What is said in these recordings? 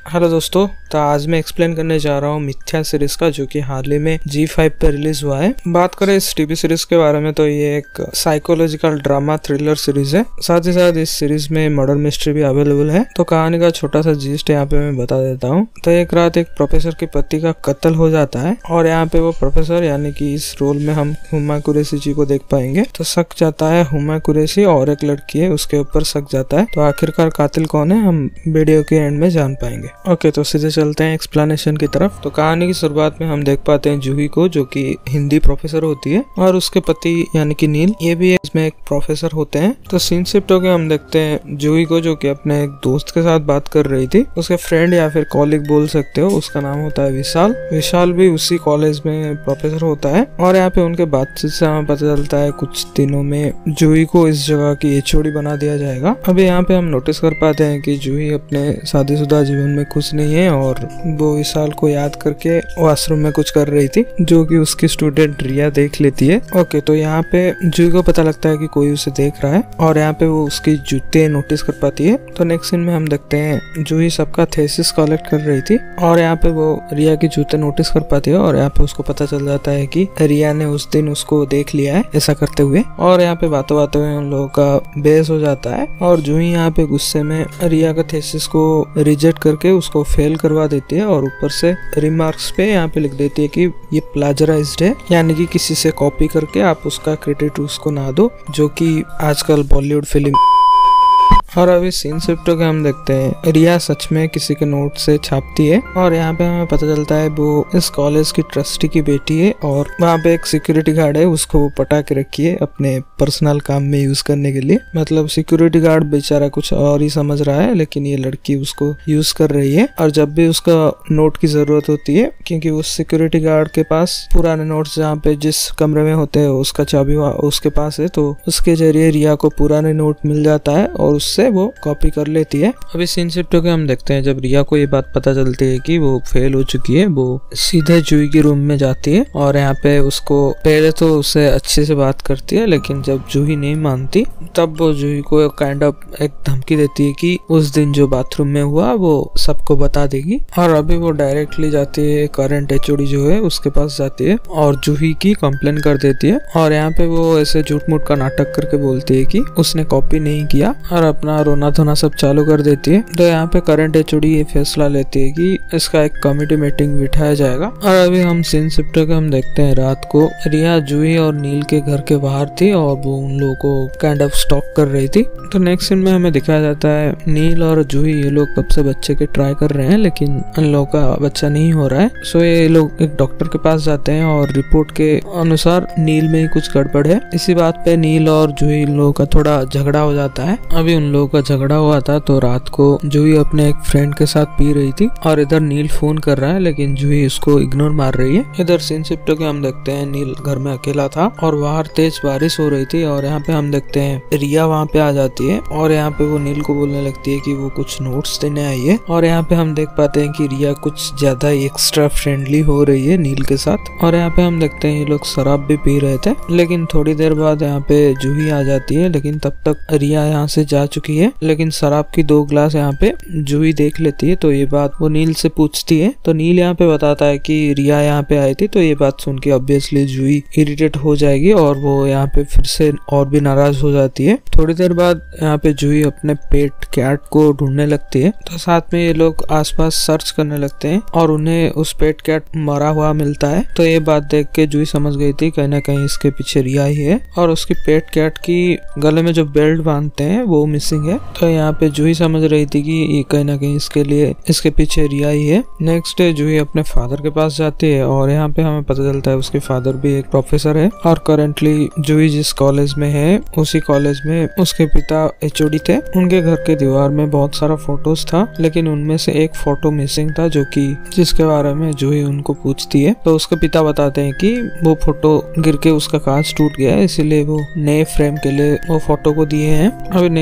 Hello दोस्तों, तो आज मैं एक्सप्लेन करने जा रहा हूँ मिथ्या सीरीज का, जो कि हाल ही में G5 पे रिलीज हुआ है। बात करें इस टीवी सीरीज के बारे में तो ये एक साइकोलॉजिकल ड्रामा थ्रिलर सीरीज है। साथ ही साथ इस सीरीज में मर्डर मिस्ट्री भी अवेलेबल है। तो कहानी का छोटा सा जीस्ट यहाँ पे मैं बता देता हूँ। तो एक रात एक प्रोफेसर के पति का कत्ल हो जाता है और यहाँ पे वो प्रोफेसर यानी कि इस रोल में हम हुमा कुरैशी जी को देख पाएंगे। तो शक जाता है हुमा कुरैशी और एक लड़की है उसके ऊपर शक जाता है। तो आखिरकार कातिल कौन है हम वीडियो के एंड में जान पाएंगे। ओके, तो सीधे चलते हैं एक्सप्लेनेशन की तरफ। तो कहानी की शुरुआत में हम देख पाते हैं जूही को, जो कि हिंदी प्रोफेसर होती है, और उसके पति यानी कि नील, ये भी इसमें एक प्रोफेसर होते हैं। तो सीन शिफ्ट होकर हम देखते हैं जूही को, जो कि अपने एक दोस्त के साथ बात कर रही थी। उसके फ्रेंड या फिर कॉलीग बोल सकते हो, उसका नाम होता है विशाल। विशाल भी उसी कॉलेज में प्रोफेसर होता है और यहाँ पे उनके बातचीत से हमें पता चलता है कुछ दिनों में जूही को इस जगह की HOD बना दिया जाएगा। अभी यहाँ पे हम नोटिस कर पाते हैं कि जूही अपने शादीशुदा जीवन में खुश नहीं है और वो विशाल को याद करके वॉशरूम में कुछ कर रही थी, जो कि उसकी स्टूडेंट रिया देख लेती है। ओके, तो यहाँ पे जूही को पता लगता है कि कोई उसे देख रहा है और यहाँ पे वो उसकी जूते नोटिस कर पाती है। तो नेक्स्ट सीन में हम देखते हैं जूही सबका थेसिस कलेक्ट कर रही थी और यहाँ पे वो रिया की जूते नोटिस कर पाती है और यहाँ पे उसको पता चल जाता है कि रिया ने उस दिन उसको देख लिया है ऐसा करते हुए। और यहाँ पे बातों बातों में उन लोगों का बहस हो जाता है और जूही यहाँ पे गुस्से में रिया का थेसिस को रिजेक्ट करके उसको फेल करवा देती है और ऊपर से रिमार्क्स पे यहाँ पे लिख देती है कि ये प्लाजराइज्ड है, यानी कि किसी से कॉपी करके आप उसका क्रेडिट उसको ना दो, जो कि आजकल बॉलीवुड फिल्म। और अभी सीन शिफ्ट होकर हम देखते हैं रिया सच में किसी के नोट से छापती है और यहाँ पे हमें पता चलता है वो इस कॉलेज की ट्रस्टी की बेटी है और वहाँ पे एक सिक्योरिटी गार्ड है, उसको वो पटा के रखी है अपने पर्सनल काम में यूज करने के लिए। मतलब सिक्योरिटी गार्ड बेचारा कुछ और ही समझ रहा है, लेकिन ये लड़की उसको यूज कर रही है। और जब भी उसका नोट की जरूरत होती है, क्योंकि उस सिक्योरिटी गार्ड के पास पुराने नोट्स जहाँ पे जिस कमरे में होते हैं उसका चाबी उसके पास है, तो उसके जरिए रिया को पुराने नोट मिल जाता है और उससे वो कॉपी कर लेती है। अभी सीन शिफ्ट होकर हम देखते हैं जब रिया को ये बात पता चलती है कि वो फेल हो चुकी है, वो सीधे जूही के रूम में जाती है और यहाँ पे उसको पहले तो उससे अच्छे से बात करती है, लेकिन जब जूही नहीं मानती तब वो जूही को काइंड ऑफ एक धमकी देती है कि उस दिन जो बाथरूम में हुआ वो सबको बता देगी। और अभी वो डायरेक्टली जाती है करंट HOD जो है उसके पास जाती है और जूही की कंप्लेन कर देती है। और यहाँ पे वो ऐसे झूठ मूठ का नाटक करके बोलती है कि उसने कॉपी नहीं किया और अपना रोना धोना सब चालू कर देती है। तो यहाँ पे करंट HOD ये फैसला लेती है कि इसका एक कमेटी मीटिंग बिठाया जाएगा। और अभी हम सीन शिफ्ट करके हम देखते हैं रात को रिया जूही और नील के घर के बाहर थी और वो उन लोगों को काइंड ऑफ स्टॉक कर रही थी। तो नेक्स्ट सीन में हमें दिखाया जाता है नील और जूही ये लोग कब से बच्चे के ट्राई कर रहे हैं, लेकिन इन लोगों का बच्चा नहीं हो रहा है। सो ये लोग एक डॉक्टर के पास जाते हैं और रिपोर्ट के अनुसार नील में ही कुछ गड़बड़ है। इसी बात पे नील और जूही इन लोगों का थोड़ा झगड़ा हो जाता है। अभी उन लोगों का झगड़ा हुआ था तो रात को जूही अपने एक फ्रेंड के साथ पी रही थी और इधर नील फोन कर रहा है, लेकिन जूही उसको इग्नोर मार रही है। इधर सीन शिफ्ट होकर हम देखते हैं नील घर में अकेला था और बाहर तेज बारिश हो रही थी और यहाँ पे हम देखते हैं रिया वहाँ पे आ जाती है और यहाँ पे वो नील को बोलने लगती है कि वो कुछ नोट्स देने आई है। और यहाँ पे हम देख पाते हैं कि रिया कुछ ज्यादा एक्स्ट्रा फ्रेंडली हो रही है नील के साथ। और यहाँ पे हम देखते हैं ये लोग शराब भी पी रहे थे, लेकिन थोड़ी देर बाद यहाँ पे जूही आ जाती है, लेकिन तब तक रिया यहाँ से जा चुकी है। लेकिन शराब की 2 ग्लास यहाँ पे जूही देख लेती है, तो ये बात वो नील से पूछती है। तो नील यहाँ पे बताता है कि रिया यहाँ पे आई थी। तो ये बात सुन के ऑब्वियसली जूही इरिटेट हो जाएगी और वो यहाँ पे फिर से और भी नाराज हो जाती है। थोड़ी देर बाद यहाँ पे जूही अपने पेट कैट को ढूंढने लगती है। तो साथ में ये लोग आसपास सर्च करने लगते हैं और उन्हें उस पेट कैट मरा हुआ मिलता है। तो ये बात देख के जूही समझ गई थी कहीं ना कहीं इसके पीछे रिया ही है और उसकी पेट कैट की गले में जो बेल्ट बांधते हैं वो मिसिंग है। तो यहाँ पे जूही समझ रही थी कि ये कहीं ना कहीं इसके पीछे रिया ही है। नेक्स्ट डे जूही अपने फादर के पास जाती है और यहाँ पे हमें पता चलता है उसके फादर भी एक प्रोफेसर है और करंटली जूही जिस कॉलेज में है उसी कॉलेज में उसके पिता HOD थे। उनके घर के दीवार में बहुत सारा फोटोज था, लेकिन उनमें से एक फोटो मिसिंग था जो कि जिसके बारे में जूही उनको पूछती है। तो उसके पिता बताते हैं कि वो फोटो गिर के उसका कांच टूट गया है, इसीलिए वो नए फ्रेम के लिए वो फोटो को दिए हैं। अभी नेक्स्ट सीन में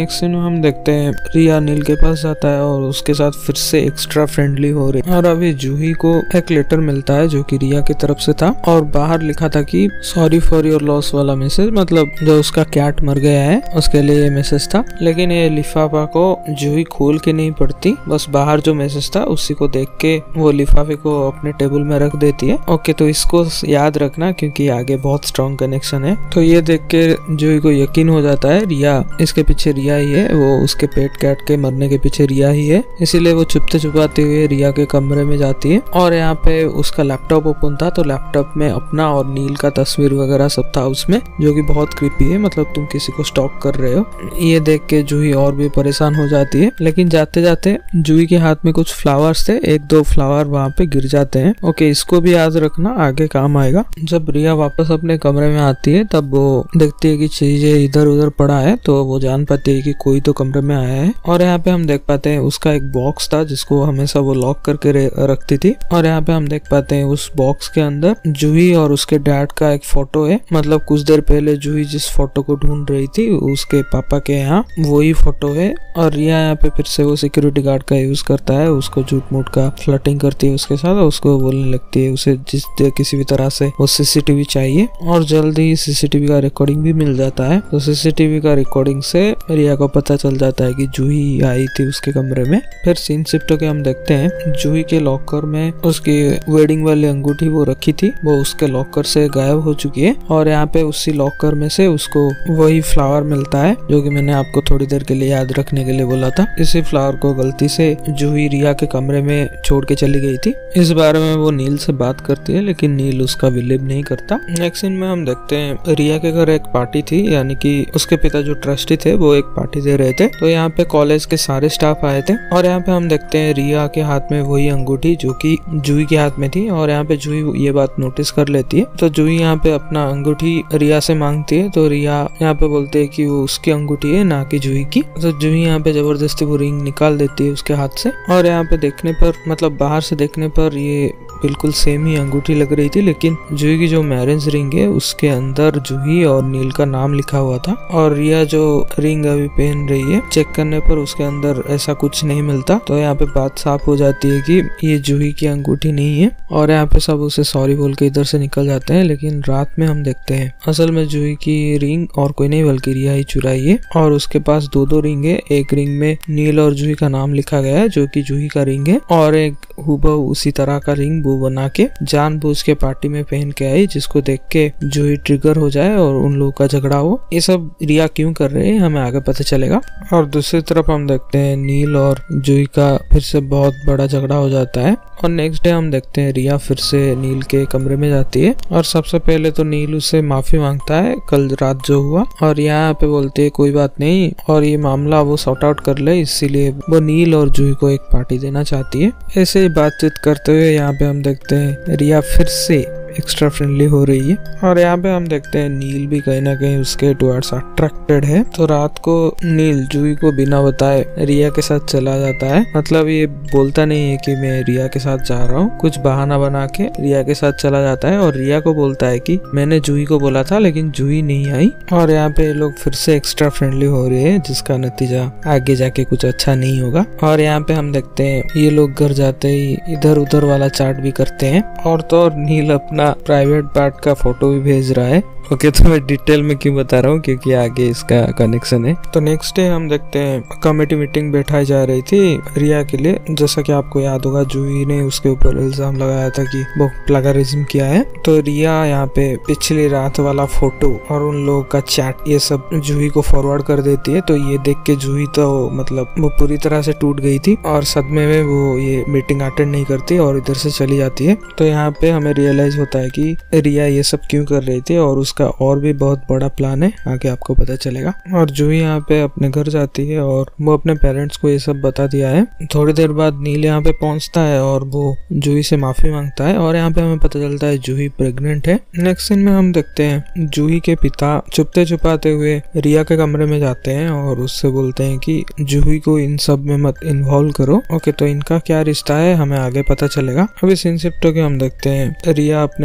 हम देखते हैं रिया नील के पास जाता है और उसके साथ फिर से एक्स्ट्रा फ्रेंडली हो रही है। और अभी जूही को एक लेटर मिलता है जो कि रिया की तरफ से था और बाहर लिखा था कि सॉरी फॉर योर लॉस वाला मैसेज, मतलब जो उसका कैट मर गया है उसके लिए ये मैसेज था। लेकिन ये लिफाफा को जूही खोल के नहीं पढ़ती, बस बाहर जो मैसेज था उसी को देख के वो लिफाफे को अपने टेबल में रख देती है। ओके, तो इसको याद रखना क्योंकि आगे बहुत स्ट्रॉन्ग कनेक्शन है। तो ये देख के जूही को यकीन हो जाता है रिया इसके पीछे रिया ही है, वो उसके पेट कैट के मरने के पीछे रिया ही है। इसीलिए वो छुपते छुपाते हुए रिया के कमरे में जाती है और यहाँ पे उसका लैपटॉप ओपन था, तो लैपटॉप में अपना और नील का तस्वीर वगैरह सब था उसमें, जो कि बहुत क्रीपी है, मतलब तुम किसी को स्टॉक कर रहे हो। ये देख के जूही और भी परेशान हो जाती है। लेकिन जाते जाते जूही के हाथ में कुछ फ्लावर्स थे, एक दो फ्लावर वहाँ पे गिर जाते हैं। ओके, इसको भी याद रखना, आगे काम आएगा। जब रिया वापस अपने कमरे में आती है तब वो देखती है कि चीजें इधर उधर पड़ा है, तो वो जान पाती है कि कोई तो कमरे में आया है। और यहाँ पे हम देख पाते हैं उसका एक बॉक्स था जिसको हमेशा वो लॉक करके रखती थी। और यहाँ पे हम देख पाते हैं उस बॉक्स के अंदर जूही और उसके डैड का एक फोटो है, मतलब कुछ देर पहले जूही जिस फोटो को ढूंढ रही थी उसके पापा के यहाँ वही फोटो है। और रिया यहाँ पे फिर से वो सिक्योरिटी गार्ड का यूज करता है, उसको झूठ मूठ का फ्लर्टिंग करती है उसके साथ और उसको बोलने लगती है उसे किसी भी तरह से वो सीसीटीवी चाहिए। और जल्द ही सीसीटीवी का रिकॉर्डिंग भी मिल जाता है। तो सीसीटीवी का रिकॉर्डिंग से रिया को पता चल जाता है कि जूही आई थी उसके कमरे में। फिर सीन शिफ्ट होके हम देखते हैं जूही के लॉकर में उसकी वेडिंग वाली अंगूठी वो रखी थी, वो उसके लॉकर से गायब हो चुकी है। और यहाँ पे उसी लॉकर में से उसको वही फ्लावर मिलता है जो कि मैंने आपको थोड़ी देर के लिए याद रखने के लिए बोला था। इसी फ्लावर को गलती से जूही रिया के कमरे में छोड़ के चली गई थी। इस बारे में वो नील से बात करती है लेकिन नील उसका बिलीव नहीं करता। नेक्स्ट सीन में हम देखते हैं रिया के घर एक पार्टी थी, यानी कि उसके पिता जो ट्रस्टी थे वो एक पार्टी दे रहे थे। तो यहाँ पे कॉलेज के सारे स्टाफ आए थे और यहाँ पे हम देखते हैं रिया के हाथ में वही अंगूठी जो कि जूही के हाथ में थी। और यहाँ पे जूही ये बात नोटिस कर लेती है, तो जूही यहाँ पे अपना अंगूठी रिया से मांगती है। तो रिया यहाँ पे बोलते है कि वो उसकी अंगूठी है ना कि जूही की। तो जूही यहाँ पे जबरदस्ती वो रिंग निकाल देती है उसके हाथ से। और यहाँ पे देखने पर, मतलब बाहर से देखने पर ये बिल्कुल सेम ही अंगूठी लग रही थी, लेकिन जूही की जो मैरिज रिंग है उसके अंदर जूही और नील का नाम लिखा हुआ था। और रिया जो रिंग अभी पहन रही है, चेक करने पर उसके अंदर ऐसा कुछ नहीं मिलता। तो यहाँ पे बात साफ हो जाती है कि ये जूही की अंगूठी नहीं है। और यहाँ पे सब उसे सॉरी बोल के इधर से निकल जाते हैं। लेकिन रात में हम देखते हैं असल में जूही की रिंग और कोई नहीं बल्कि रिया ही चुराई है। और उसके पास दो रिंग है, एक रिंग में नील और जूही का नाम लिखा गया है जो कि जूही का रिंग है, और एक हूबहू उसी तरह का रिंग वो बना के जानबूझ के पार्टी में पहन के आई, जिसको देख के जूही ट्रिगर हो जाए और उन लोगों का झगड़ा हो। ये सब रिया क्यों कर रहे हैं हमें आगे पता चलेगा। और दूसरी तरफ हम देखते हैं नील और जूही का फिर से बहुत बड़ा झगड़ा हो जाता है। और नेक्स्ट डे हम देखते हैं रिया फिर से नील के कमरे में जाती है और सबसे पहले तो नील उससे माफी मांगता है कल रात जो हुआ, और यहाँ पे बोलती है कोई बात नहीं और ये मामला वो सॉर्ट आउट कर ले, इसीलिए वो नील और जूही को एक पार्टी देना चाहती है। ऐसे ही बातचीत करते हुए यहाँ पे हम देखते हैं रिया फिर से एक्स्ट्रा फ्रेंडली हो रही है। और यहाँ पे हम देखते हैं नील भी कहीं ना कहीं उसके टुवर्ड्स अट्रैक्टेड है। तो रात को नील जूही को बिना बताए रिया के साथ चला जाता है, मतलब ये बोलता नहीं है कि मैं रिया के साथ जा रहा हूँ, कुछ बहाना बना के रिया के साथ चला जाता है। और रिया को बोलता है कि मैंने जूही को बोला था लेकिन जूही नहीं आई। और यहाँ पे लोग फिर से एक्स्ट्रा फ्रेंडली हो रहे हैं, जिसका नतीजा आगे जाके कुछ अच्छा नहीं होगा। और यहाँ पे हम देखते हैं ये लोग घर जाते ही इधर उधर वाला चाट भी करते हैं। और तो और नील अपना प्राइवेट पार्ट का फोटो भी भेज रहा है। ओके, तो मैं डिटेल में क्यों बता रहा हूँ क्योंकि आगे इसका कनेक्शन है। तो नेक्स्ट डे हम देखते हैं कमेटी मीटिंग बैठाई जा रही थी रिया के लिए। जैसा कि आपको याद होगा जूही ने उसके ऊपर इल्जाम लगाया था कि वो प्लगरिज्म किया है। तो रिया यहाँ पे पिछली रात वाला फोटो और उन लोगों का चैट ये सब जूही को फॉरवर्ड कर देती है। तो ये देख के जूही तो मतलब वो पूरी तरह से टूट गई थी और सदमे में वो ये मीटिंग अटेंड नहीं करती और इधर से चली जाती है। तो यहाँ पे हमें रियलाइज होता है कि रिया ये सब क्यों कर रही थी और का और भी बहुत बड़ा प्लान है, आगे आपको पता चलेगा। और जूही यहाँ पे अपने घर जाती है और वो अपने पेरेंट्स को ये सब बता दिया है। थोड़ी देर बाद नील यहाँ पे पहुंचता है और वो जूही से माफी मांगता है और यहाँ पे हमें पता चलता है जूही प्रेग्नेंट है। नेक्स्ट सीन में हम देखते हैं जूही के पिता छुपते छुपाते हुए रिया के कमरे में जाते हैं और उससे बोलते हैं कि जूही को इन सब में मत इन्वॉल्व करो। ओके, तो इनका क्या रिश्ता है हमें आगे पता चलेगा। अभी सीन शिफ्ट होके हम देखते हैं रिया अपने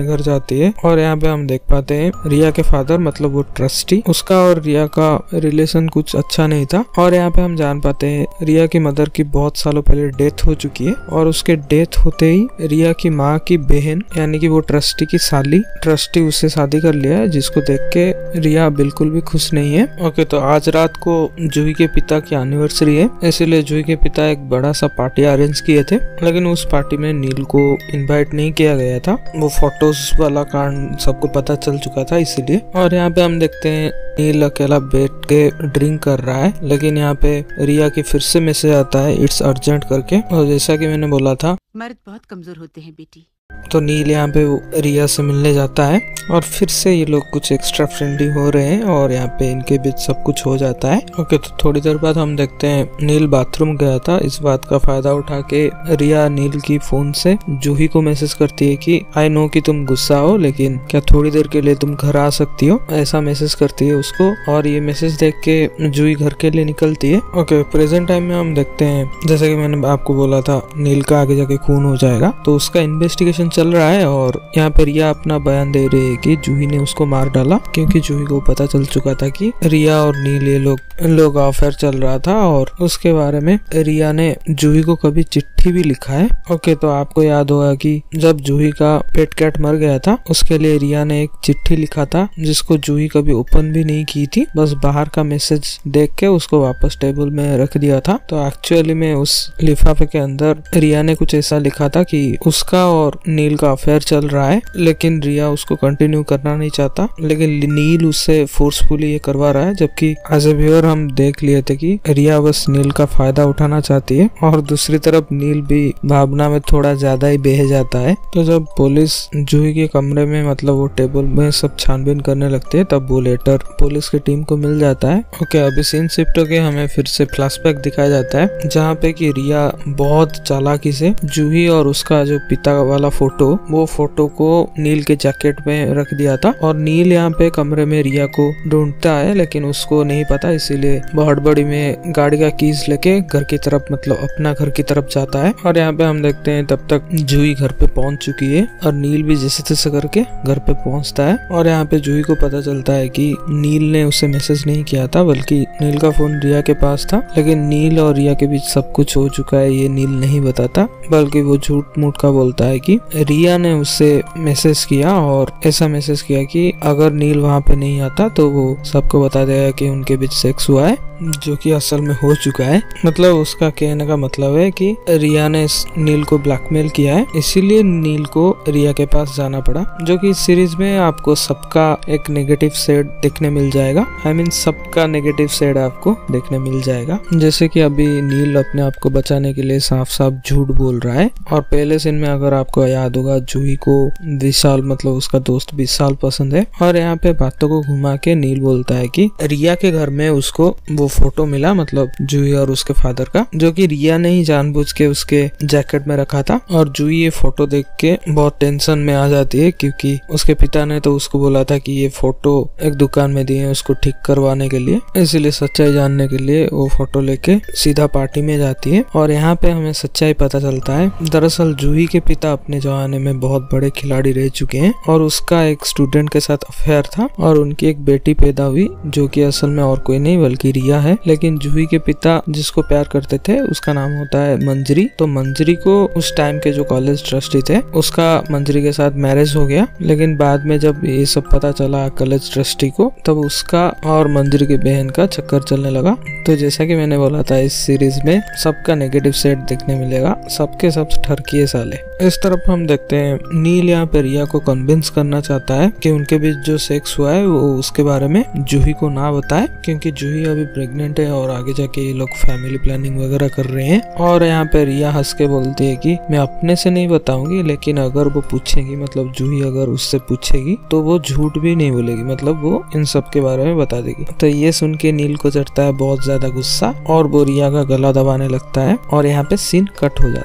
अपने घर जाती है और यहाँ पे हम देख पाते हैं रिया के फादर मतलब वो ट्रस्टी, उसका और रिया का रिलेशन कुछ अच्छा नहीं था। और यहाँ पे हम जान पाते हैं रिया की मदर की बहुत सालों पहले डेथ हो चुकी है और उसके डेथ होते ही रिया की माँ की बहन यानी कि वो ट्रस्टी की साली ट्रस्टी उससे शादी कर लिया है, जिसको देख के रिया बिल्कुल भी खुश नहीं है। ओके, तो आज रात को जूही के पिता की एनिवर्सरी है, इसीलिए जूही के पिता एक बड़ा सा पार्टी अरेंज किए थे, लेकिन उस पार्टी में नील को इनवाइट नहीं किया गया था। वो फोटोज वाला कांड सबको पता चल चुका था इसीलिए। और यहाँ पे हम देखते हैं नील अकेला बैठ के ड्रिंक कर रहा है, लेकिन यहाँ पे रिया की फिर से मैसेज आता है इट्स अर्जेंट करके। और जैसा कि मैंने बोला था मर्द बहुत कमजोर होते हैं बेटी। तो नील यहाँ पे रिया से मिलने जाता है और फिर से ये लोग कुछ एक्स्ट्रा फ्रेंडली हो रहे हैं और यहाँ पे इनके बीच सब कुछ हो जाता है। ओके, तो थोड़ी देर बाद हम देखते हैं नील बाथरूम गया था। इस बात का फायदा उठा के रिया नील की फोन से जूही को मैसेज करती है कि आई नो कि तुम गुस्सा हो, लेकिन क्या थोड़ी देर के लिए तुम घर आ सकती हो, ऐसा मैसेज करती है उसको। और ये मैसेज देख के जूही घर के लिए निकलती है। ओके, प्रेजेंट टाइम में हम देखते हैं जैसे कि मैंने आपको बोला था नील का आगे जाके खून हो जाएगा, तो उसका इन्वेस्टिगेशन चल रहा है। और यहाँ पे रिया अपना बयान दे रही है कि जूही ने उसको मार डाला, क्योंकि जूही को पता चल चुका था कि रिया और नील ये लोग अफेयर चल रहा था और उसके बारे में रिया ने जूही को कभी चिट्ठी भी लिखा है। ओके, तो आपको याद होगा कि जब जूही का पेट कैट मर गया था उसके लिए रिया ने एक चिट्ठी लिखा था जिसको जूही कभी ओपन भी नहीं की थी, बस बाहर का मैसेज देख के उसको वापस टेबल में रख दिया था। तो एक्चुअली में उस लिफाफे के अंदर रिया ने कुछ ऐसा लिखा था कि उसका और नील का अफेयर चल रहा है, लेकिन रिया उसको कंटिन्यू करना नहीं चाहता, लेकिन नील उससे फोर्सफुली ये करवा रहा है। जबकि एज ए व्यूअर हम देख लिए थे कि रिया बस नील का फायदा उठाना चाहती है और दूसरी तरफ नील भी भावना में थोड़ा ज्यादा ही बह जाता है। तो जब पुलिस जूही के कमरे में मतलब वो टेबल में सब छानबीन करने लगती है, तब वो लेटर पुलिस की टीम को मिल जाता है। ओके, अभी सीन शिफ्ट होके हमें फिर से फ्लैशबैक दिखाया जाता है जहाँ पे कि रिया बहुत चालाकी से जूही और उसका जो पिता वाला फोटो, वो फोटो को नील के जैकेट में रख दिया था। और नील यहाँ पे कमरे में रिया को ढूंढता है, लेकिन उसको नहीं पता, इसीलिए बहुत बड़ी में गाड़ी का कीज लेके घर की तरफ मतलब अपना घर की तरफ जाता है। और यहाँ पे हम देखते हैं तब तक जूही घर पे पहुंच चुकी है और नील भी जैसे तैसे करके घर पे पहुंचता है। और यहाँ पे जूही को पता चलता है कि नील ने उसे मैसेज नहीं किया था, बल्कि नील का फोन रिया के पास था, लेकिन नील और रिया के बीच सब कुछ हो चुका है ये नील नहीं बताता, बल्कि वो झूठ मूठ का बोलता है कि रिया ने उससे मैसेज किया और ऐसा मैसेज किया कि अगर नील वहाँ पे नहीं आता तो वो सबको बता देगा कि उनके बीच सेक्स हुआ है, जो कि असल में हो चुका है। मतलब उसका कहने का मतलब है कि रिया ने नील को ब्लैकमेल किया है, इसीलिए नील को रिया के पास जाना पड़ा। जो कि इस सीरीज में आपको सबका एक नेगेटिव साइड देखने मिल जाएगा, आई मीन सबका नेगेटिव साइड आपको देखने मिल जाएगा। जैसे कि अभी नील अपने आप को बचाने के लिए साफ साफ झूठ बोल रहा है। और पहले सीन में अगर आपको याद होगा जूही को विशाल मतलब उसका दोस्त विशाल पसंद है, और यहाँ पे बातों को घुमा के नील बोलता है कि रिया के घर में उसको वो फोटो मिला, मतलब जूही और उसके फादर का, जो कि रिया ने ही जानबूझ के उसके जैकेट में रखा था। और जूही ये फोटो देख के बहुत टेंशन में आ जाती है, क्योंकि उसके पिता ने तो उसको बोला था कि ये फोटो एक दुकान में दिए उसको ठीक करवाने के लिए, इसीलिए सच्चाई जानने के लिए वो फोटो लेके सीधा पार्टी में जाती है। और यहाँ पे हमें सच्चाई पता चलता है, दरअसल जूही के पिता अपने जमाने में बहुत बड़े खिलाड़ी रह चुके हैं और उसका एक स्टूडेंट के साथ अफेयर था और उनकी एक बेटी पैदा हुई, जो कि असल में और कोई नहीं बल्कि रिया है। लेकिन जूही के पिता जिसको प्यार करते थे उसका नाम होता है मंजरी। तो मंजरी को उस टाइम के जो कॉलेज ट्रस्टी थे उसका मंजरी के साथ मैरिज हो गया, लेकिन बाद में जब ये सब पता चला कॉलेज ट्रस्टी को, तब उसका और मंजरी की बहन का चक्कर चलने लगा। तो जैसा कि मैंने बोला था इस सीरीज में सबका नेगेटिव साइड देखने मिलेगा, सबके सब ठरकिए साले। इस तरफ हम देखते हैं नील यहाँ पे रिया को कन्विंस करना चाहता है कि उनके बीच जो सेक्स हुआ है वो उसके बारे में जूही को ना बताए, क्योंकि जूही अभी प्रेग्नेंट है और आगे जाके ये लोग फैमिली प्लानिंग वगैरह कर रहे हैं। और यहाँ पे रिया हंस के बोलती है कि मैं अपने से नहीं बताऊंगी, लेकिन अगर वो पूछेगी, मतलब जूही अगर उससे पूछेगी तो वो झूठ भी नहीं बोलेगी, मतलब वो इन सब के बारे में बता देगी। तो ये सुन के नील को चढ़ता है बहुत ज्यादा गुस्सा और वो रिया का गला दबाने लगता है और यहाँ पे सीन कट हो जाता है।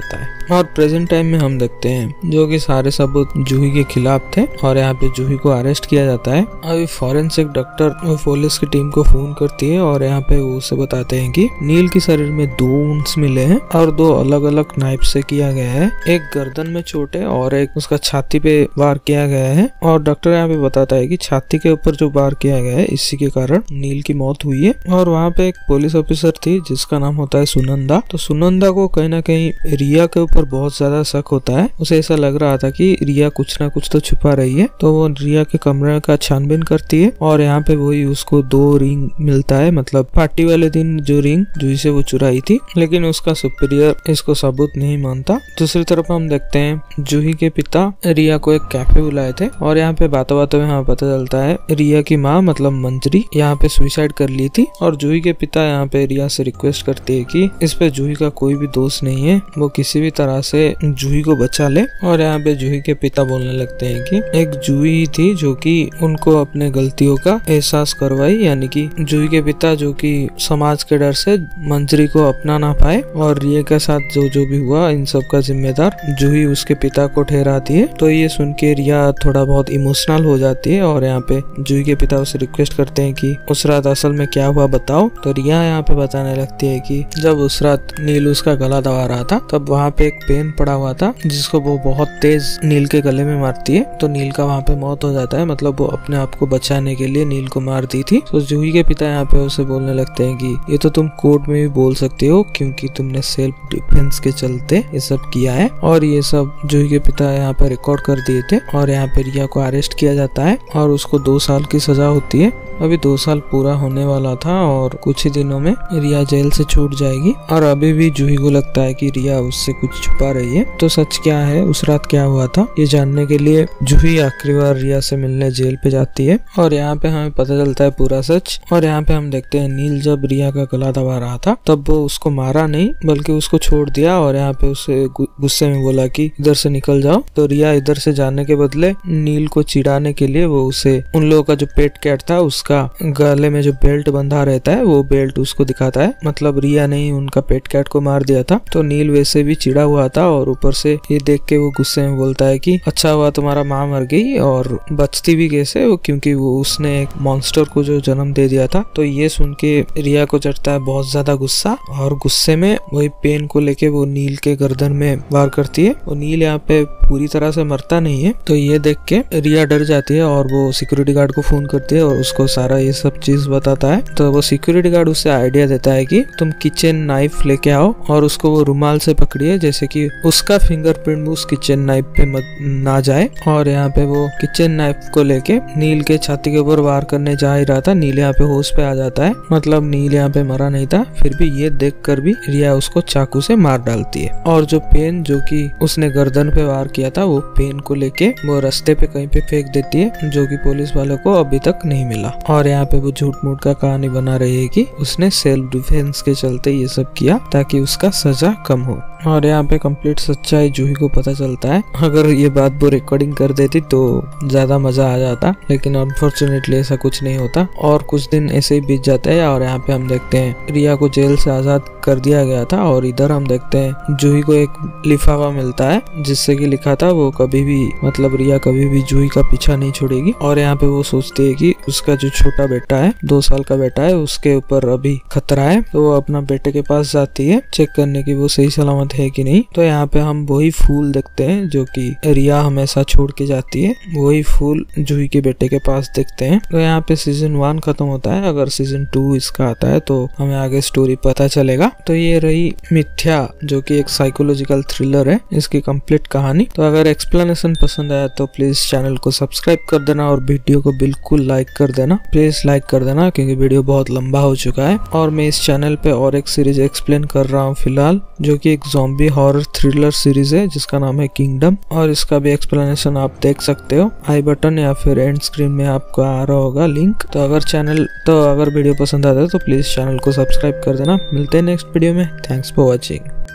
और प्रेजेंट टाइम में हम देखते हैं जो कि सारे सबूत जूही के खिलाफ थे और यहाँ पे जूही को अरेस्ट किया जाता है। अभी फॉरेंसिक डॉक्टर पुलिस की टीम को फोन करती है और यहाँ पे वो उसे बताते हैं कि नील के शरीर में 2 वुंड्स मिले हैं और 2 अलग अलग नाइफ से किया गया है। एक गर्दन में चोट है और एक उसका छाती पे वार किया गया है। और डॉक्टर यहाँ पे बताता है कि छाती के ऊपर जो वार किया गया है इसी के कारण नील की मौत हुई है। और वहाँ पे एक पुलिस ऑफिसर थी जिसका नाम होता है सुनंदा। तो सुनंदा को कहीं ना कहीं रिया के ऊपर बहुत ज्यादा शक होता है। उसे ऐसा लग रहा था कि रिया कुछ ना कुछ तो छुपा रही है। तो वो रिया के कमरे का छानबीन करती है और यहाँ पे वही उसको 2 रिंग मिलता है, मतलब पार्टी वाले दिन जो रिंग जूही से वो चुराई थी। लेकिन उसका सुपीरियर इसको सबूत नहीं मानता। दूसरी तरफ हम देखते हैं जूही के पिता रिया को एक कैफे बुलाए थे और यहाँ पे बातों बातों में हमें पता चलता है रिया की माँ मतलब मंजरी यहाँ पे सुसाइड कर ली थी। और जूही के पिता यहाँ पे रिया से रिक्वेस्ट करते हैं कि इस पे जूही का कोई भी दोष नहीं है, वो किसी भी तरह से जूही को बचा ले। और यहाँ पे जूही के पिता बोलने लगते हैं कि एक जूही थी जो कि उनको अपने गलतियों का एहसास करवाई, यानी कि जूही के पिता जो कि समाज के डर से मंजरी को अपना ना पाए और रिया के साथ जो भी हुआ इन सब का जिम्मेदार जूही उसके पिता को ठहराती है। तो ये सुन के रिया थोड़ा बहुत इमोशनल हो जाती है और यहाँ पे जूही के पिता उसे रिक्वेस्ट करते हैं कि उस रात असल में क्या हुआ बताओ। तो रिया यहाँ पे बताने लगती है कि जब उस रात नील उसका गला दबा रहा था तब वहाँ पे एक पेन पड़ा हुआ था जिसको वो बहुत तेज नील के गले में मारती है। तो नील का वहाँ पे मौत हो जाता है, मतलब वो अपने आप को बचाने के लिए नील को मार दी थी। तो जूही के पिता यहाँ पे उसे बोलने लगते हैं कि ये तो तुम कोर्ट में भी बोल सकते हो क्योंकि तुमने सेल्फ डिफेंस के चलते ये सब किया है। और ये सब जूही के पिता यहाँ पे रिकॉर्ड कर दिए थे और यहाँ पे रिया को अरेस्ट किया जाता है और उसको 2 साल की सजा होती है। अभी 2 साल पूरा होने वाला था और कुछ ही दिनों में रिया जेल से छूट जाएगी। और अभी भी जूही को लगता है कि रिया उससे कुछ छुपा रही है। तो सच क्या है, उस रात क्या हुआ था, ये जानने के लिए जूही आखिरी बार रिया से मिलने जेल पे जाती है और यहाँ पे हमें पता चलता है पूरा सच। और यहाँ पे हम देखते हैं नील जब रिया का गला दबा रहा था तब वो उसको मारा नहीं बल्कि उसको छोड़ दिया और यहाँ पे उसे गुस्से में बोला कि इधर से निकल जाओ। तो रिया इधर से जाने के बदले नील को चिढ़ाने के लिए वो उसे उन लोगों का जो पेट कैट था उसका गले में जो बेल्ट बंधा रहता है वो बेल्ट उसको दिखाता है, मतलब रिया ने ही उनका पेट कैट को मार दिया था। तो नील वैसे भी चिढ़ा हुआ था और ऊपर से ये देख के वो गुस्से में बोलता है कि अच्छा हुआ तुम्हारा माँ मर गई और बचती भी कैसे वो, क्योंकि वो उसने एक मॉन्स्टर को जो जन्म दे दिया था। तो ये सुन के रिया को चढ़ता है बहुत ज्यादा गुस्सा और गुस्से में वही पेन को लेके वो नील के गर्दन में वार करती है और नील यहाँ पे पूरी तरह से मरता नहीं है। तो ये देख के रिया डर जाती है और वो सिक्योरिटी गार्ड को फोन करती है और उसको सारा ये सब चीज बताता है। तो वो सिक्योरिटी गार्ड उसे आइडिया देता है कि तुम किचन नाइफ लेके आओ और उसको वो रुमाल से पकड़िए जैसे कि उसका फिंगरप्रिंट उस किचन नाइफ पे ना जाए। और यहाँ पे वो किचन नाइफ को लेके नील के छाती के ऊपर वार करने जा ही रहा था। नील यहाँ पे होश पे आ जाता है, मतलब नील यहाँ पे मरा नहीं था। फिर भी ये देख कर भी रिया उसको चाकू से मार डालती है और जो पेन जो कि उसने गर्दन पे वार किया था वो पेन को लेके वो रास्ते पे कहीं पे फेंक देती है जो कि पुलिस वालों को अभी तक नहीं मिला। और यहाँ पे वो झूठ मूठ का कहानी बना रही है कि उसने सेल्फ डिफेंस के चलते ये सब किया ताकि उसका सजा कम हो। और यहाँ पे कंप्लीट सच्चाई जूही को पता चलता है। अगर ये बात वो रिकॉर्डिंग कर देती तो ज्यादा मजा आ जाता, लेकिन अनफॉर्चुनेटली ऐसा कुछ नहीं होता। और कुछ दिन ऐसे ही बीत जाते हैं और यहाँ पे हम देखते हैं रिया को जेल से आजाद कर दिया गया था। और इधर हम देखते हैं जूही को एक लिफाफा मिलता है जिससे कि लिखा था वो कभी भी, मतलब रिया कभी भी जूही का पीछा नहीं छोड़ेगी। और यहाँ पे वो सोचती है कि उसका जो छोटा बेटा है 2 साल का बेटा है उसके ऊपर अभी खतरा है। तो वो अपना बेटे के पास जाती है चेक करने की वो सही सलामत है कि नहीं। तो यहाँ पे हम वही फूल देखते हैं जो कि रिया हमेशा छोड़ के जाती है, वही फूल जूही के बेटे के पास देखते हैं। तो यहाँ पे सीजन 1 खत्म होता है। अगर सीजन 2 इसका आता है तो हमें आगे स्टोरी पता चलेगा। तो ये रही मिथ्या जो कि एक साइकोलॉजिकल थ्रिलर है, इसकी कंप्लीट कहानी। तो अगर एक्सप्लेनेशन पसंद आया तो प्लीज चैनल को सब्सक्राइब कर देना और वीडियो को बिल्कुल लाइक कर देना। प्लीज लाइक कर देना क्योंकि वीडियो बहुत लंबा हो चुका है। और मैं इस चैनल पे और एक सीरीज एक्सप्लेन कर रहा हूँ फिलहाल, जो कि एक ज़ॉम्बी हॉरर थ्रिलर सीरीज है जिसका नाम है किंगडम। और इसका भी एक्सप्लेनेशन आप देख सकते हो, आई बटन या फिर एंड स्क्रीन में आपको आ रहा होगा लिंक। तो अगर वीडियो पसंद आता है तो प्लीज चैनल को सब्सक्राइब कर देना। मिलते हैं नेक्स्ट वीडियो में। Thanks for watching.